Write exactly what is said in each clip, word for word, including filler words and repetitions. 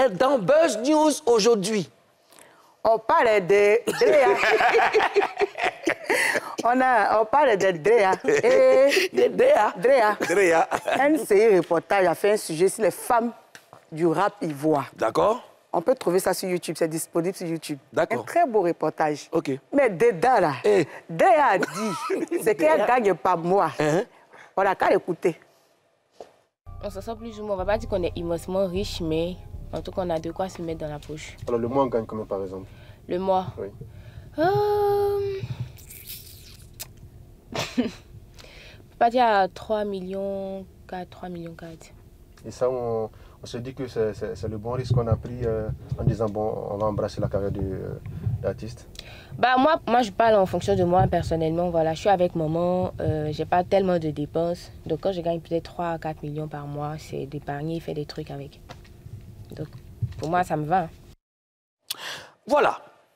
est dans Buzz News aujourd'hui. On parle de Drea. on, a, on parle de Drea. Et De Drea. Drea. Drea. N C I Reportage a fait un sujet sur les femmes du rap ivoire. D'accord. On peut trouver ça sur YouTube, c'est disponible sur YouTube. D'accord. Un très beau reportage. OK. Mais dedans, là, Eh. Drea a dit, c'est qu'elle gagne pas moi. Hein? On a qu'à l'écouter. On s'en sort plus ou moins. On va pas dire qu'on est immensément riche, mais en tout cas, on a de quoi se mettre dans la poche. Alors, le mois, on gagne combien, par exemple? Le mois? Oui. Euh... Je peux pas dire à trois millions quatre, trois millions quatre. Et ça, on, on se dit que c'est le bon risque qu'on a pris euh, en disant, bon, on va embrasser la carrière d'artiste. Bah, moi, moi, je parle en fonction de moi, personnellement. Voilà, je suis avec maman, euh, j'ai pas tellement de dépenses. Donc, quand je gagne peut-être trois à quatre millions par mois, c'est d'épargner et faire des trucs avec. Donc, pour moi, ça me va. Voilà.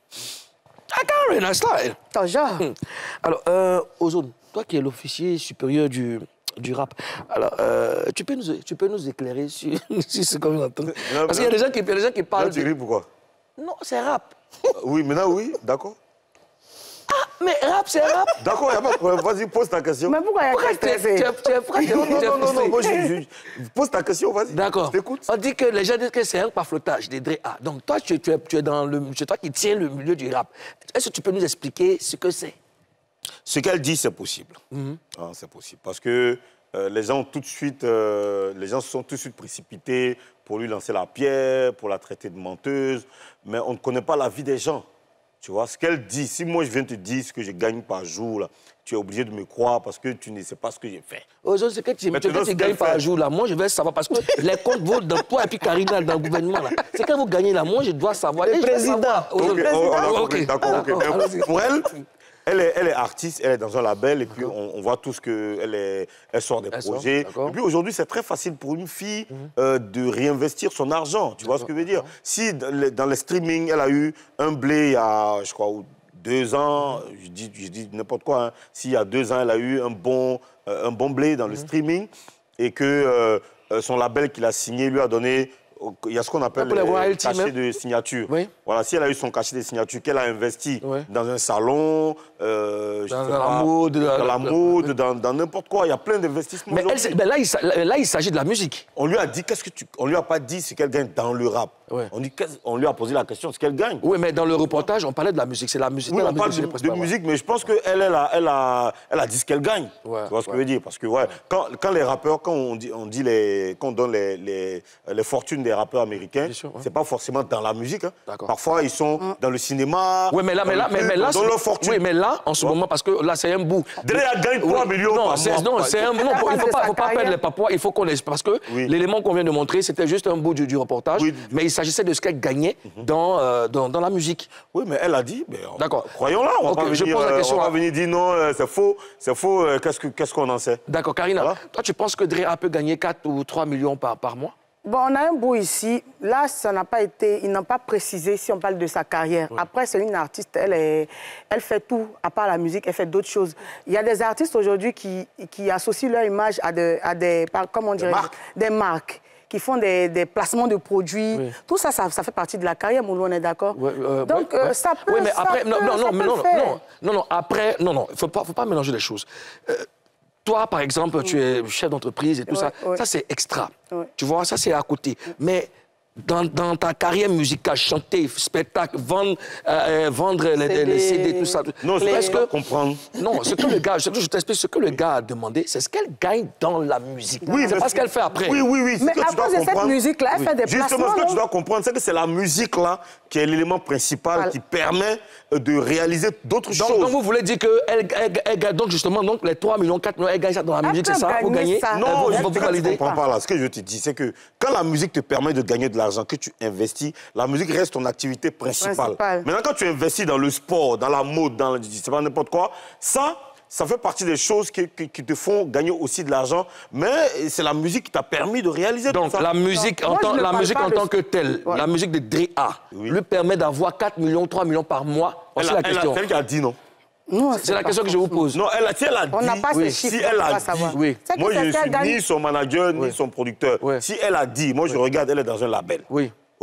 I can't really style. Ton genre. Hmm. Alors, euh, Ozone, toi qui es l'officier supérieur du, du rap, alors, euh, tu, peux nous, tu peux nous éclairer sur, sur ce qu'on entend? Parce qu'il y a des gens qui, il y a des gens qui parlent... Là, tu ris pourquoi? Non, c'est rap. Oui, maintenant, oui, d'accord. Ah, mais rap, c'est rap. D'accord, il n'y a pas de problème. Vas-y, pose ta question. Mais pourquoi il y a Pourquoi qu'à tu es stresser? frère? Non, non, non, non, moi, je, je- pose ta question, vas-y. D'accord. Je t'écoute. On dit que les gens disent que c'est un paflotage, des Drea. Donc toi, tu, tu es, tu es dans le... C'est toi qui tiens le milieu du rap. Est-ce que tu peux nous expliquer ce que c'est? Ce qu'elle dit, c'est possible. Mm-hmm. Ah, c'est possible. Parce que euh, les gens tout de suite, euh, les gens se sont tout de suite précipités pour lui lancer la pierre, pour la traiter de menteuse. Mais on ne connaît pas la vie des gens. Tu vois, ce qu'elle dit, si moi je viens te dire ce que je gagne par jour, là, tu es obligé de me croire parce que tu ne sais pas ce que j'ai fait. Ozone, c'est que tu, Mais tu, tu dois tu ce gagnes qu'elle par fait. jour, là. Moi, je vais savoir parce que les comptes volent dans toi et puis Karina dans le gouvernement, là. C'est quand vous gagnez, là. Moi, je dois savoir. Le Et je dois président. savoir, Ok, Ozone. on- on a Ok. compris, d'accord, ok. D'accord, allons-y. Pour elle, elle est, elle est artiste, elle est dans un label et puis on, on voit tous qu'elle est, elle sort des Elle sort, projets. d'accord. Et puis aujourd'hui, c'est très facile pour une fille euh, de réinvestir son argent. Tu vois ce que je veux dire? Si dans les, dans les streaming, elle a eu un blé il y a, je crois, deux ans, je dis, je dis n'importe quoi, hein. S'il y a deux ans, elle a eu un bon, euh, un bon blé dans le streaming et que euh, euh, son label qu'il a signé lui a donné, il y a ce qu'on appelle Pour les les royalties cachets même. de signature. Oui. Voilà, si elle a eu son cachet de signature, qu'elle a investi Oui. dans un salon, euh, je Dans sais la pas, mode, dans dans- la mode, dans dans n'importe quoi, il y a plein d'investissements. Mais elle, aujourd'hui. c'est- ben là, il s'a- là, il s'agit de la musique. On lui a dit, qu'est-ce que tu... On lui a pas dit ce qu'elle gagne dans le rap. Ouais. On, dit, qu'est-ce- on lui a posé la question, ce qu'elle gagne. Oui, mais dans le reportage, on parlait de la musique. C'est la musique. Oui, la on parle musique, de, je ne sais de pas, musique, mais je pense qu'elle, elle a, elle a, elle a dit ce qu'elle gagne. Ouais, tu vois ce que ouais. je veux dire? Parce que ouais, quand, quand les rappeurs, quand on dit, on dit les, quand on donne les, les, les fortunes des rappeurs américains, Bien sûr, ouais. c'est pas forcément dans la musique. Hein. D'accord. Parfois, ils sont dans le cinéma. Oui, mais là, dans mais le là, mais, truc, mais là, dans c'est- leur fortune. oui, mais là, en ce moment, parce que là, c'est un bout. Drea gagne trois Oui, millions non, par c'est- mois. non, c'est un, non, il ne faut pas, faut pas perdre les papois, il faut qu'on ait, parce que Oui. l'élément qu'on vient de montrer, c'était juste un bout du, du reportage, Oui. mais il s'agissait de ce qu'elle gagnait dans, euh, dans, dans la musique. Oui, mais elle a dit. mais on- D'accord. Croyons-la. On va Ok, pas je venir, pose la euh, question on va à- venir dire non, euh, c'est faux, c'est faux. euh, Qu'est-ce que- qu'est-ce qu'on en sait? D'accord, Karina, Voilà. toi, tu penses que Drea peut gagner quatre ou trois millions par, par mois? Bon, on a un bout ici. Là, ça n'a pas été... Ils n'ont pas précisé si on parle de sa carrière. Après, c'est une artiste. Elle, est, elle fait tout. À part la musique, elle fait d'autres choses. Il y a des artistes aujourd'hui qui, qui associent leur image à des... À des par- comment on dirait, marques. Des marques. Qui font des, des placements de produits. Oui. Tout ça, ça, ça fait partie de la carrière, Moulou, on est d'accord? Ouais, euh, Donc, ouais, euh, ouais. ça peut... Oui, mais ça après, peut- non, non, ça non, peut mais le non, faire. non, non, non, après, non, non, il ne faut pas, faut pas mélanger les choses. Euh, toi, par exemple, tu es chef d'entreprise et tout Ouais, ça, ouais. ça c'est extra. Ouais. Tu vois, ça c'est à côté. Mais dans, dans ta carrière musicale, chanter, spectacle, vendre, euh, vendre les, les- les C D, tout ça. Non, je est-ce peux que comprendre. non, ce que le gars, ce que je t'explique, ce que le gars a demandé, c'est ce qu'elle gagne dans la musique. Oui, c'est mais pas ce qu'elle fait après. Oui, oui, oui. Ce Mais que à tu dois cause de cette comprendre- musique-là, elle fait des Justement, placements, ce que tu non? dois comprendre, c'est que c'est la musique-là qui est l'élément principal Voilà. qui permet euh, de réaliser d'autres Donc, choses. donc vous voulez dire qu'elle elle, elle, elle gagne donc justement donc les trois millions, quatre millions, elle gagne ça dans la Elle musique, peut c'est ça? Vous gagner gagnez? ça. Non, Elle va- je va vous tu valider? comprends pas là. Ce que je te dis, c'est que quand la musique te permet de gagner de l'argent, que tu investis, la musique reste ton activité principale. Principale. Maintenant, quand tu investis dans le sport, dans la mode, dans le- je sais pas n'importe quoi, ça, ça fait partie des choses qui, qui- qui te font gagner aussi de l'argent. Mais c'est la musique qui t'a permis de réaliser Donc tout ça. la musique, Non, en moi, tant, je ne la parle musique pas en de- tant que telle, Ouais. la musique de Drea, Oui. lui permet d'avoir quatre millions, trois millions par mois. Elle C'est a- la elle a- question. c'est elle qui a dit non. Non, C'est la question que je vous pose. Non, elle a, si elle a dit... On n'a pas Oui. ces Si chiffres, elle on a peut pas dit, savoir. oui. C'est que moi c'est je ne qu'elle suis gagne. ni son manager, Oui. ni son producteur. Oui. Si elle a dit, moi je regarde, elle est dans un label. Oui.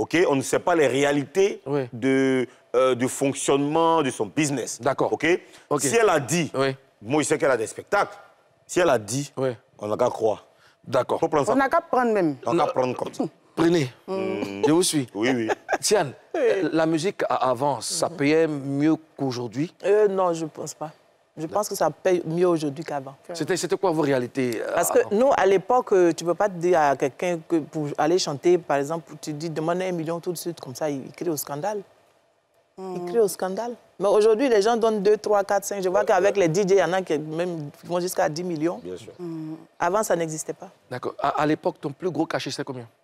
OK? On ne sait pas les réalités oui. de, euh, de fonctionnement de son business. D'accord. OK? Okay. Si elle a dit, oui. moi, je sais qu'elle a des spectacles. Si elle a dit, oui. on n'a qu'à croire. D'accord. On n'a qu'à prendre même. On n'a qu'à prendre comme ça. Prenez. Mmh. Je vous suis. Oui, oui. Tiane, oui. la musique avant, ça payait mieux qu'aujourd'hui? euh, Non, je ne pense pas. Je pense que ça paye mieux aujourd'hui qu'avant. C'était quoi vos réalités? Parce que nous, à l'époque, tu ne peux pas te dire à quelqu'un que pour aller chanter, par exemple, tu te dis demande un million tout de suite, comme ça, il crie au scandale. Mm. Il crie au scandale. Mais aujourd'hui, les gens donnent deux, trois, quatre, cinq. Je vois qu'avec les D J, il y en a qui même vont jusqu'à dix millions. Bien sûr. Mm. Avant, ça n'existait pas. D'accord. À, à l'époque, ton plus gros cachet, c'était combien?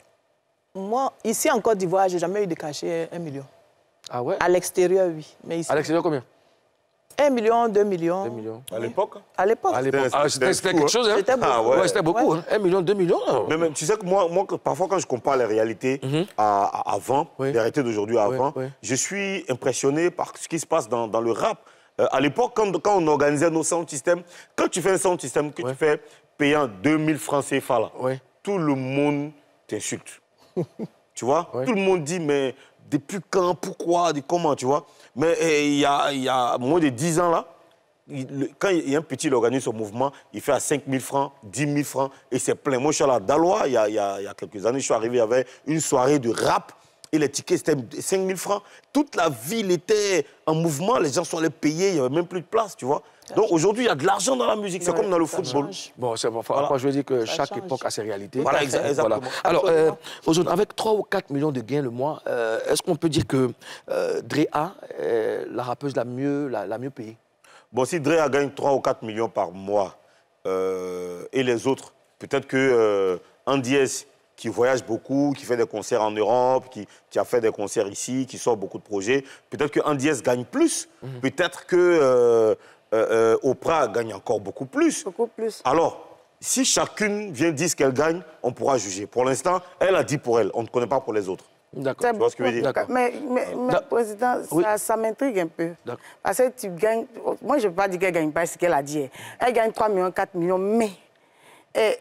Moi, ici en Côte d'Ivoire, je n'ai jamais eu de cachet un million. Ah ouais? À l'extérieur, oui. Mais ici, à l'extérieur, combien? Un million, deux millions. Deux millions. À l'époque? À l'époque. Ah, c'était quelque chose, hein? C'était beaucoup. Ah, ouais. Ouais, c'était beaucoup, ouais. Hein? Un million, deux millions. Mais, mais tu sais que moi, moi, parfois, quand je compare les réalités mm-hmm. à, à avant, oui. les réalités d'aujourd'hui à avant, oui, oui. je suis impressionné par ce qui se passe dans, dans le rap. Euh, à l'époque, quand, quand on organisait nos sound systems, quand tu fais un sound system que oui. tu fais payant deux mille francs C F A, là, oui. tout le monde t'insulte. Tu vois? Oui. Tout le monde dit, mais depuis quand, pourquoi, comment, tu vois? Mais il y a, y a moins de dix ans, là, il, le, quand il y a un petit, il organise son mouvement, il fait à cinq mille francs, dix mille francs, et c'est plein. Moi, je suis à la Dalois, il y a, y, a, y a quelques années, je suis arrivé, il y avait une soirée de rap, et les tickets, c'était cinq mille francs. Toute la ville était en mouvement, les gens sont allés payer, il n'y avait même plus de place, tu vois? Donc aujourd'hui, il y a de l'argent dans la musique, c'est ouais, comme dans le football. Change. Bon, c'est bon. Voilà. Après, je veux dire que ça chaque change. époque a ses réalités. Voilà, exactement. Voilà. Alors, euh, avec trois ou quatre millions de gains le mois, euh, est-ce qu'on peut dire que euh, Drea est la rappeuse la mieux, la, la mieux payée? Bon, si Drea gagne trois ou quatre millions par mois, euh, et les autres, peut-être que euh, Andy S, qui voyage beaucoup, qui fait des concerts en Europe, qui, qui a fait des concerts ici, qui sort beaucoup de projets, peut-être que Andy S gagne plus, mm-hmm. peut-être que... Euh, Euh, euh, Oprah gagne encore beaucoup plus. Beaucoup plus. Alors, si chacune vient dire ce qu'elle gagne, on pourra juger. Pour l'instant, elle a dit pour elle. On ne connaît pas pour les autres. D'accord. Tu vois ce que je veux dire? Mais, mais, mais Président, oui. ça, ça m'intrigue un peu. Parce que tu gagnes... Moi, je ne veux pas dire qu'elle ne gagne pas ce qu'elle a dit. Elle gagne trois millions, quatre millions, mais... Et,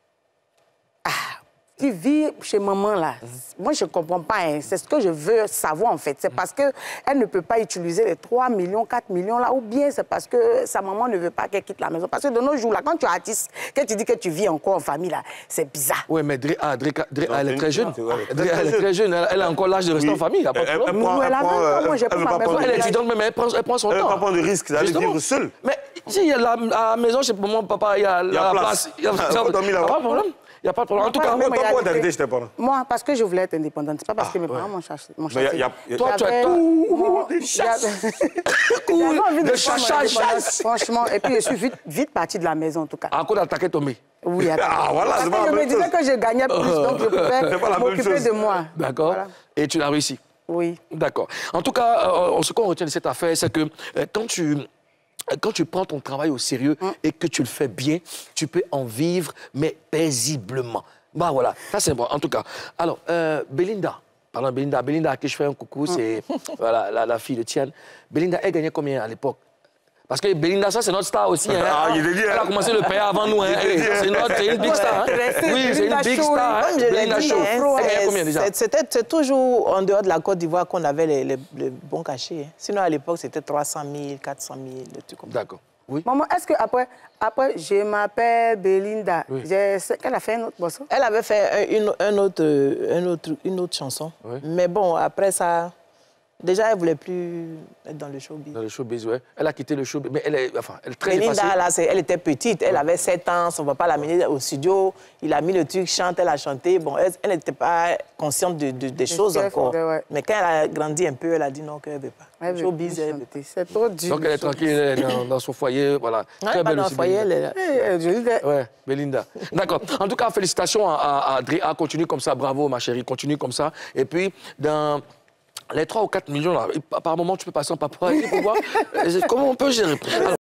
ah, tu vis chez maman, là. Moi, je ne comprends pas. Hein. C'est ce que je veux savoir, en fait. C'est parce qu'elle ne peut pas utiliser les trois millions, quatre millions, là, ou bien c'est parce que sa maman ne veut pas qu'elle quitte la maison. Parce que de nos jours, là, quand tu es artiste, que tu dis que tu vis encore en famille, là, c'est bizarre. Oui, mais Drea, ah, Drea, Drea, elle est très jeune. Drea, elle est très jeune. Elle, elle a encore l'âge de rester oui. en famille. Elle, elle, elle, prend, elle, elle, prend, euh, moi, j'ai pas ma maison. Elle est étudiante, mais elle prend, elle prend son elle temps. Elle ne va pas prendre de risque d'aller vivre seule. Mais si, il y a la, à la maison, chez mon papa, il y a la place. Il n'y a pas de problème. Il n'y a pas de problème. En tout cas, pourquoi t'as arrêté chez tes parents? Moi, parce que je voulais être indépendante. C'est pas parce que mes parents m'ont cherché. Toi, tu as tout. J'avais envie de chachage. Franchement, et puis je suis vite, vite partie de la maison, en tout cas. À cause d'attaquer tombé. Oui, ah, voilà, parce que je me disais que je gagnais plus, donc je pouvais m'occuper de moi. D'accord. Voilà. Et tu l'as réussi? Oui. D'accord. En tout cas, euh, ce qu'on retient de cette affaire, c'est que euh, quand tu... Quand tu prends ton travail au sérieux mm. et que tu le fais bien, tu peux en vivre, mais paisiblement. Bah voilà, ça c'est bon, en tout cas. Alors, euh, Belinda, pardon, Belinda, Belinda à qui je fais un coucou, mm. c'est voilà, la, la fille de Tiane. Belinda, elle gagnait combien à l'époque? Parce que Belinda, ça, c'est notre star aussi. Hein. Ah, il est dit, elle a commencé le payer avant nous. Hein. C'est une big star. Hein. Oui, c'est une big star. Hein. Belinda Show. C'était toujours en dehors de la Côte d'Ivoire qu'on avait les, les, les bons cachets. Hein. Sinon, à l'époque, c'était trois cent mille, quatre cent mille, des trucs comme ça. D'accord. Oui. Maman, est-ce qu'après, après, je m'appelle Belinda, oui. Elle a fait un autre morceau? Elle avait fait une, un autre, un autre, une autre chanson. Oui. Mais bon, après ça... Déjà, elle ne voulait plus être dans le showbiz. Dans le showbiz, oui. Elle a quitté le showbiz. Mais elle est, enfin, elle est très Belinda, là, elle était petite. Elle ouais. avait sept ans. Son papa l'a menée au studio. Il a mis le truc, chante, elle a chanté. Bon, elle n'était pas consciente de, de, des choses encore. De, ouais. Mais quand elle a grandi un peu, elle a dit non, qu'elle ne veut pas. Elle le showbiz, elle veut pas. C'est trop dur. Donc, elle est tranquille dans, dans son foyer. Voilà. Ouais, très belle dans aussi, foyer, elle est là. Oui, Belinda. D'accord. En tout cas, félicitations à, à, à Drea. Continue comme ça. Bravo, ma chérie. Continue comme ça. Et puis, dans... Les trois ou quatre millions, là, par moment, tu peux passer en papier pour voir comment on peut gérer. Alors,